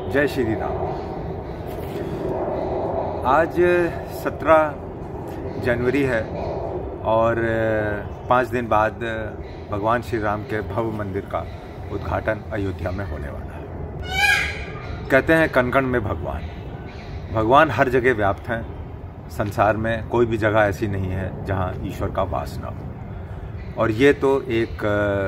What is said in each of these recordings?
जय श्री राम। आज 17 जनवरी है और 5 दिन बाद भगवान श्री राम के भव्य मंदिर का उद्घाटन अयोध्या में होने वाला है। कहते हैं कण कण में भगवान हर जगह व्याप्त हैं। संसार में कोई भी जगह ऐसी नहीं है जहां ईश्वर का वास न हो। और ये तो एक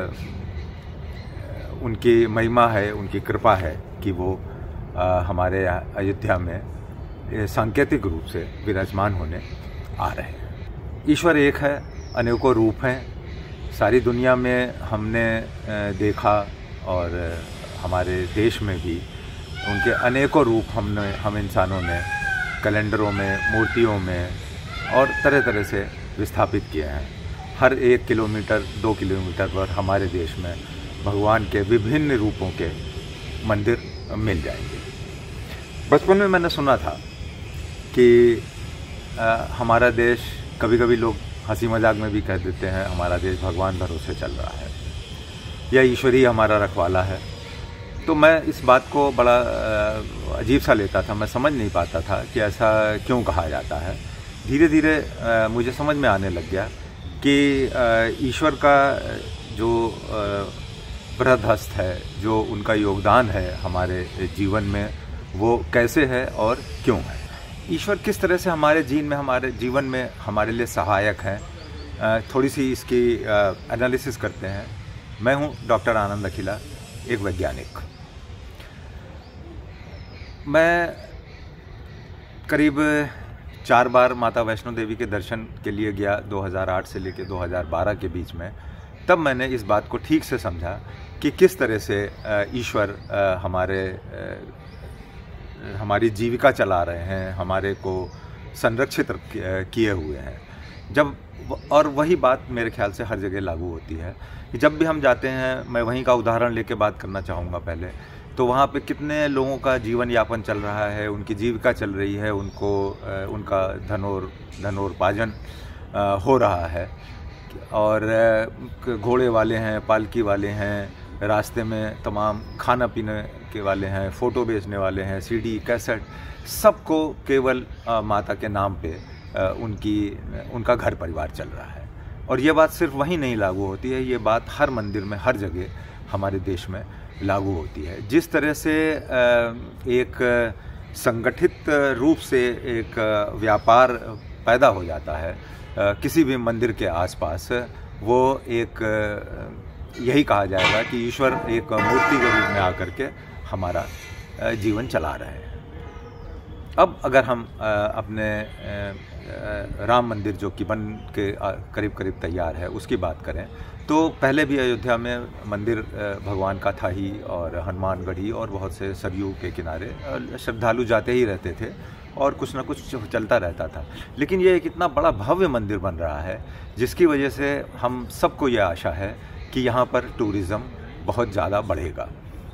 उनकी महिमा है, उनकी कृपा है कि वो हमारे अयोध्या में सांकेतिक रूप से विराजमान होने आ रहे हैं। ईश्वर एक है, अनेकों रूप हैं। सारी दुनिया में हमने देखा और हमारे देश में भी उनके अनेकों रूप हम इंसानों ने कैलेंडरों में, मूर्तियों में और तरह तरह से विस्थापित किए हैं। हर 1 किलोमीटर 2 किलोमीटर पर हमारे देश में भगवान के विभिन्न रूपों के मंदिर मिल जाएंगे। बचपन में मैंने सुना था कि हमारा देश, कभी कभी लोग हंसी मजाक में भी कह देते हैं, हमारा देश भगवान भरोसे चल रहा है या ईश्वर ही हमारा रखवाला है। तो मैं इस बात को बड़ा अजीब सा लेता था। मैं समझ नहीं पाता था कि ऐसा क्यों कहा जाता है। धीरे धीरे मुझे समझ में आने लग गया कि ईश्वर का जो बृहद हस्त है, जो उनका योगदान है हमारे जीवन में, वो कैसे है और क्यों है। ईश्वर किस तरह से हमारे जीवन में हमारे लिए सहायक हैं, थोड़ी सी इसकी एनालिसिस करते हैं। मैं हूँ डॉक्टर आनंद अखिला, एक वैज्ञानिक। मैं करीब 4 बार माता वैष्णो देवी के दर्शन के लिए गया 2008 से लेकर 2012 के बीच में। तब मैंने इस बात को ठीक से समझा कि किस तरह से ईश्वर हमारी जीविका चला रहे हैं, हमारे को संरक्षित किए हुए हैं। और वही बात मेरे ख्याल से हर जगह लागू होती है कि जब भी हम जाते हैं, मैं वहीं का उदाहरण लेके बात करना चाहूँगा पहले, तो वहाँ पे कितने लोगों का जीवन यापन चल रहा है, उनकी जीविका चल रही है, उनका धनोपार्जन हो रहा है। और घोड़े वाले हैं, पालकी वाले हैं, रास्ते में तमाम खाना पीने के वाले हैं, फ़ोटो बेचने वाले हैं, सीडी कैसेट, सबको केवल माता के नाम पे उनका घर परिवार चल रहा है। और ये बात सिर्फ वहीं नहीं लागू होती है, ये बात हर मंदिर में, हर जगह हमारे देश में लागू होती है। जिस तरह से एक संगठित रूप से एक व्यापार पैदा हो जाता है किसी भी मंदिर के आसपास, वो एक यही कहा जाएगा कि ईश्वर एक मूर्ति के रूप में आकर के हमारा जीवन चला रहे हैं। अब अगर हम अपने राम मंदिर जो कि बन के करीब करीब तैयार है उसकी बात करें, तो पहले भी अयोध्या में मंदिर भगवान का था ही, और हनुमानगढ़ी और बहुत से सरयू के किनारे श्रद्धालु जाते ही रहते थे और कुछ ना कुछ चलता रहता था। लेकिन ये एक इतना बड़ा भव्य मंदिर बन रहा है जिसकी वजह से हम सबको ये आशा है कि यहाँ पर टूरिज़्म बहुत ज़्यादा बढ़ेगा।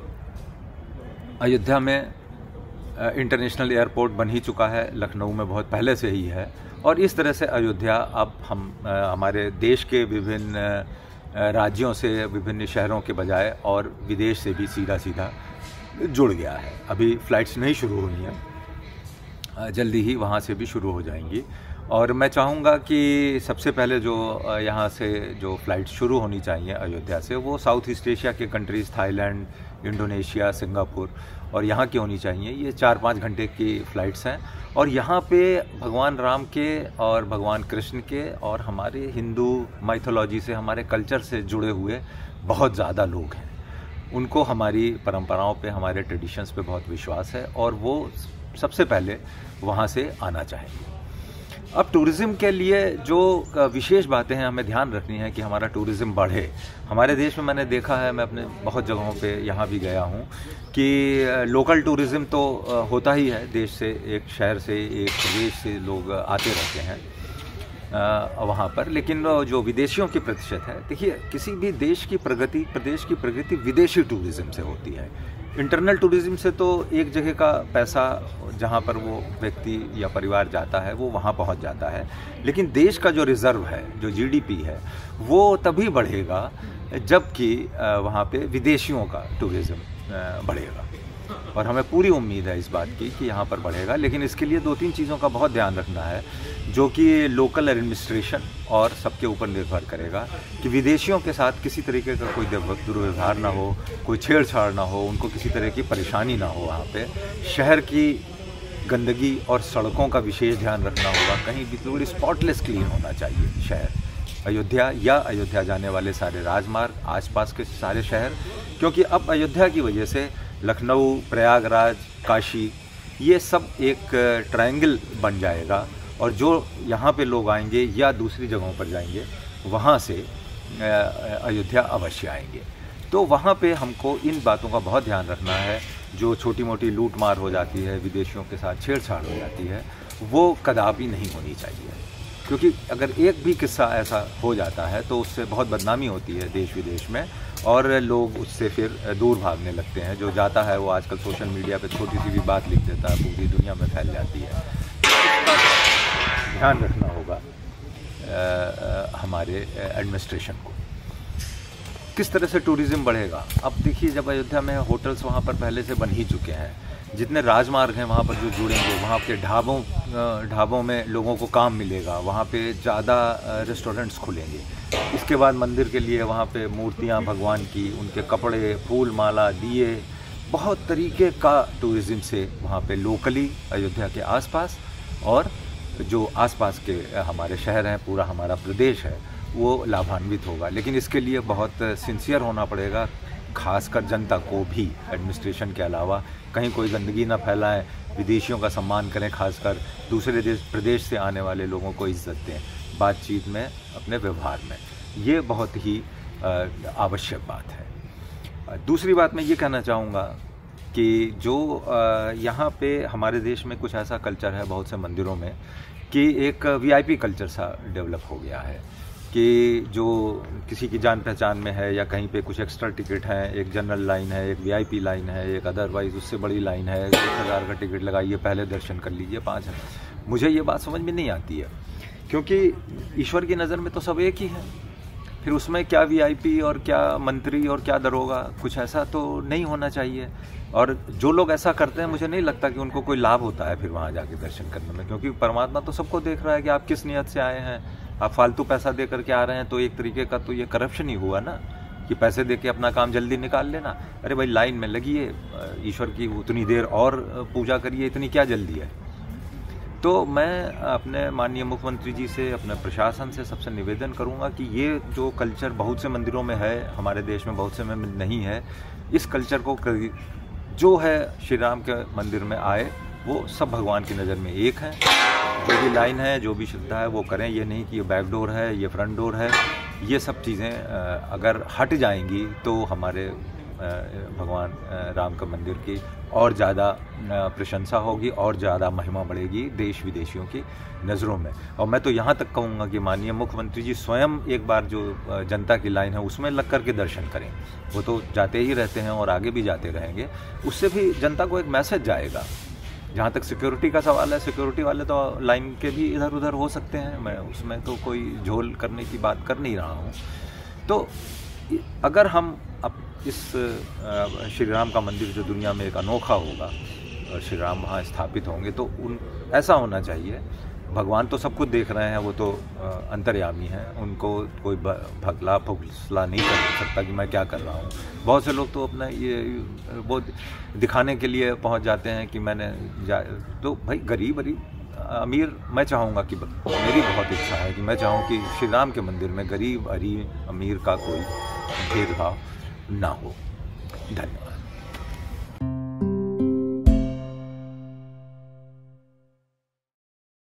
अयोध्या में इंटरनेशनल एयरपोर्ट बन ही चुका है, लखनऊ में बहुत पहले से ही है। और इस तरह से अयोध्या अब हमारे देश के विभिन्न राज्यों से, विभिन्न शहरों के बजाय और विदेश से भी सीधा जुड़ गया है। अभी फ़्लाइट्स नहीं शुरू हुई हैं, जल्दी ही वहाँ से भी शुरू हो जाएंगी। और मैं चाहूँगा कि सबसे पहले जो यहाँ से जो फ़्लाइट शुरू होनी चाहिए अयोध्या से, वो साउथ ईस्ट एशिया के कंट्रीज़, थाईलैंड, इंडोनेशिया, सिंगापुर और यहाँ की होनी चाहिए। ये 4-5 घंटे की फ़्लाइट्स हैं और यहाँ पे भगवान राम के और भगवान कृष्ण के और हमारे हिंदू माइथोलॉजी से, हमारे कल्चर से जुड़े हुए बहुत ज़्यादा लोग हैं। उनको हमारी परंपराओं पे, हमारे ट्रेडिशंस पे बहुत विश्वास है और वो सबसे पहले वहाँ से आना चाहेंगे। अब टूरिज़्म के लिए जो विशेष बातें हैं हमें ध्यान रखनी है कि हमारा टूरिज़्म बढ़े। हमारे देश में मैंने देखा है, मैं अपने बहुत जगहों पे यहाँ भी गया हूँ, कि लोकल टूरिज़्म तो होता ही है। देश से, एक शहर से, एक प्रदेश से लोग आते रहते हैं वहाँ पर। लेकिन जो विदेशियों की प्रतिशत है, देखिए किसी भी देश की प्रगति, प्रदेश की प्रगति विदेशी टूरिज़्म से होती है। इंटरनल टूरिज़्म से तो एक जगह का पैसा जहाँ पर वो व्यक्ति या परिवार जाता है वो वहाँ पहुँच जाता है, लेकिन देश का जो रिज़र्व है, जो जीडीपी है, वो तभी बढ़ेगा जबकि वहाँ पे विदेशियों का टूरिज़्म बढ़ेगा। और हमें पूरी उम्मीद है इस बात की कि यहाँ पर बढ़ेगा। लेकिन इसके लिए 2-3 चीज़ों का बहुत ध्यान रखना है, जो कि लोकल एडमिनिस्ट्रेशन और सबके ऊपर निर्भर करेगा कि विदेशियों के साथ किसी तरीके का कोई दुर्व्यवहार ना हो, कोई छेड़छाड़ ना हो, उनको किसी तरह की परेशानी ना हो। वहाँ पे शहर की गंदगी और सड़कों का विशेष ध्यान रखना होगा। कहीं भी बिल्कुल स्पॉटलेस क्लीन होना चाहिए शहर, अयोध्या या अयोध्या जाने वाले सारे राजमार्ग, आसपास के सारे शहर, क्योंकि अब अयोध्या की वजह से लखनऊ, प्रयागराज, काशी, ये सब एक ट्रायंगल बन जाएगा। और जो यहाँ पे लोग आएंगे या दूसरी जगहों पर जाएंगे, वहाँ से अयोध्या अवश्य आएंगे। तो वहाँ पे हमको इन बातों का बहुत ध्यान रखना है। जो छोटी मोटी लूट मार हो जाती है, विदेशियों के साथ छेड़छाड़ हो जाती है, वो कदापि नहीं होनी चाहिए। क्योंकि अगर एक भी किस्सा ऐसा हो जाता है तो उससे बहुत बदनामी होती है देश विदेश में, और लोग उससे फिर दूर भागने लगते हैं। जो जाता है वो आजकल सोशल मीडिया पे छोटी सी भी बात लिख देता है, पूरी दुनिया में फैल जाती है। ध्यान रखना होगा हमारे एडमिनिस्ट्रेशन को। किस तरह से टूरिज़्म बढ़ेगा? अब देखिए, जब अयोध्या में होटल्स वहाँ पर पहले से बन ही चुके हैं, जितने राजमार्ग हैं वहाँ पर जो जुड़ेंगे, वहाँ के ढाबों में लोगों को काम मिलेगा, वहाँ पे ज़्यादा रेस्टोरेंट्स खुलेंगे। इसके बाद मंदिर के लिए वहाँ पे मूर्तियाँ भगवान की, उनके कपड़े, फूल माला, दिए, बहुत तरीके का टूरिज़्म से वहाँ पे लोकली अयोध्या के आसपास और जो आसपास के हमारे शहर हैं, पूरा हमारा प्रदेश है, वो लाभान्वित होगा। लेकिन इसके लिए बहुत सिंसियर होना पड़ेगा, खासकर जनता को भी। एडमिनिस्ट्रेशन के अलावा कहीं कोई गंदगी ना फैलाएं, विदेशियों का सम्मान करें, खासकर दूसरे प्रदेश से आने वाले लोगों को इज्जत दें बातचीत में, अपने व्यवहार में। ये बहुत ही आवश्यक बात है। दूसरी बात मैं ये कहना चाहूँगा कि जो यहाँ पे हमारे देश में कुछ ऐसा कल्चर है बहुत से मंदिरों में कि एक वीआईपी कल्चर सा डेवलप हो गया है कि जो किसी की जान पहचान में है या कहीं पे कुछ एक्स्ट्रा टिकट है, एक जनरल लाइन है, एक वीआईपी लाइन है, एक अदरवाइज़ उससे बड़ी लाइन है, 1000 का टिकट लगाइए, पहले दर्शन कर लीजिए, 5 है। मुझे ये बात समझ में नहीं आती है, क्योंकि ईश्वर की नज़र में तो सब एक ही है। फिर उसमें क्या वीआईपी और क्या मंत्री और क्या दरोगा, कुछ ऐसा तो नहीं होना चाहिए। और जो लोग ऐसा करते हैं, मुझे नहीं लगता कि उनको कोई लाभ होता है फिर वहाँ जाके दर्शन करने में, क्योंकि परमात्मा तो सबको देख रहा है कि आप किस नियत से आए हैं। आप फालतू पैसा दे करके आ रहे हैं तो एक तरीके का तो ये करप्शन ही हुआ ना, कि पैसे दे के अपना काम जल्दी निकाल लेना। अरे भाई, लाइन में लगिए, ईश्वर की उतनी देर और पूजा करिए, इतनी क्या जल्दी है। तो मैं अपने माननीय मुख्यमंत्री जी से, अपने प्रशासन से सबसे निवेदन करूंगा कि ये जो कल्चर बहुत से मंदिरों में है, हमारे देश में बहुत से में नहीं है, इस कल्चर को जो है श्री राम के मंदिर में आए, वो सब भगवान की नज़र में एक हैं। जो भी लाइन है, जो भी श्रद्धा है वो करें। ये नहीं कि ये बैक डोर है, ये फ्रंट डोर है। ये सब चीज़ें अगर हट जाएंगी तो हमारे भगवान राम का मंदिर की और ज़्यादा प्रशंसा होगी और ज़्यादा महिमा बढ़ेगी देश विदेशियों की नज़रों में। और मैं तो यहाँ तक कहूँगा कि माननीय मुख्यमंत्री जी स्वयं एक बार जो जनता की लाइन है उसमें लग कर के दर्शन करें। वो तो जाते ही रहते हैं और आगे भी जाते रहेंगे, उससे भी जनता को एक मैसेज जाएगा। जहाँ तक सिक्योरिटी का सवाल है, सिक्योरिटी वाले तो लाइन के भी इधर उधर हो सकते हैं, मैं उसमें तो कोई झोल करने की बात कर नहीं रहा हूँ। तो अगर हम अब इस श्री राम का मंदिर जो दुनिया में एक अनोखा होगा और श्री राम वहाँ स्थापित होंगे, तो ऐसा होना चाहिए। भगवान तो सब कुछ देख रहे हैं, वो तो अंतर्यामी हैं, उनको कोई भगला फुसला नहीं कर सकता कि मैं क्या कर रहा हूँ। बहुत से लोग तो अपना ये वो दिखाने के लिए पहुँच जाते हैं कि मैंने तो भाई गरीब अमीर, मैं चाहूँगा कि मेरी बहुत इच्छा है कि मैं चाहूँ कि श्री राम के मंदिर में गरीब अमीर का कोई भेदभाव ना हो। धन्यवाद।